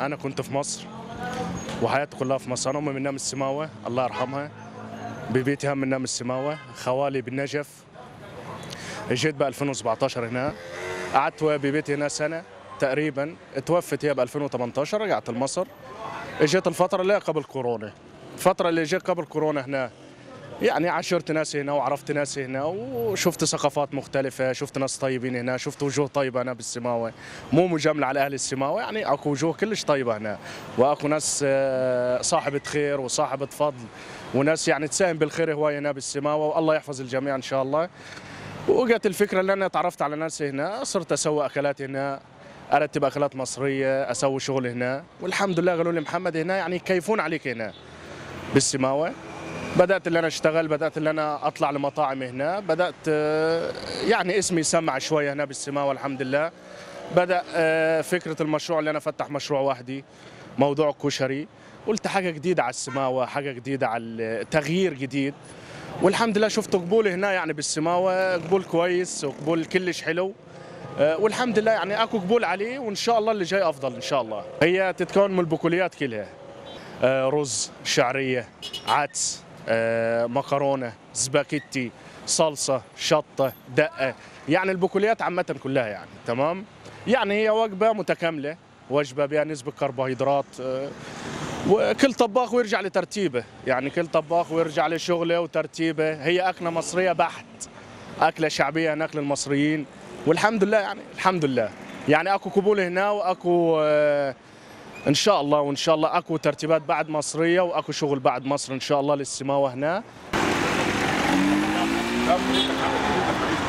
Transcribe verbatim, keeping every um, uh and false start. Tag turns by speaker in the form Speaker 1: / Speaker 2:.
Speaker 1: انا كنت في مصر وحياتي كلها في مصر. انا امي من نام السماوه الله يرحمها، ببيتها من نام السماوه، خوالي بالنجف. جيت ب ألفين وسبعطعش هنا، قعدت ببيتي هنا سنه تقريبا، توفت هي ب ألفين وثمانطعش، رجعت لمصر. اجيت الفتره اللي قبل كورونا، الفتره اللي جيت قبل كورونا هنا يعني عاشرت ناس هنا وعرفت ناس هنا وشفت ثقافات مختلفة، شفت ناس طيبين هنا، شفت وجوه طيبة هنا بالسماوة، مو مجاملة على أهل السماوة، يعني أكو وجوه كلش طيبة هنا، وأكو ناس صاحبة خير وصاحبة فضل، وناس يعني تساهم بالخير هواية هنا بالسماوة، والله يحفظ الجميع إن شاء الله. وجت الفكرة اللي أنا تعرفت على ناس هنا، صرت أسوي أكلات هنا، أرتب أكلات مصرية، أسوي شغل هنا، والحمد لله قالوا لي محمد هنا يعني يكيفون عليك هنا بالسماوة. بدأت اللي أنا أشتغل، بدأت اللي أنا أطلع لمطاعم هنا، بدأت يعني اسمي يسمع شوية هنا بالسماوة الحمد لله. بدأ فكرة المشروع اللي أنا أفتح مشروع وحدي، موضوع كشري، قلت حاجة جديدة على السماوة، حاجة جديدة على تغيير جديد، والحمد لله شفت قبول هنا يعني بالسماوة، قبول كويس وقبول كلش حلو، والحمد لله يعني اكو قبول عليه، وان شاء الله اللي جاي افضل ان شاء الله. هي تتكون من البقوليات كلها، رز، شعرية، عدس، مكرونه، سباكيتي، صلصه، شطه، دقه، يعني البقوليات عامه كلها يعني تمام. يعني هي وجبه متكامله، وجبه بها نسبه كربوهيدرات، وكل طباخ ويرجع لترتيبه، يعني كل طباخ ويرجع لشغله وترتيبه. هي اكله مصريه بحت، اكله شعبيه هناك للمصريين، والحمد لله يعني الحمد لله يعني اكو قبول هنا، واكو ان شاء الله، وان شاء الله اكو ترتيبات بعد مصريه، واكو شغل بعد مصر ان شاء الله للسماوه هنا.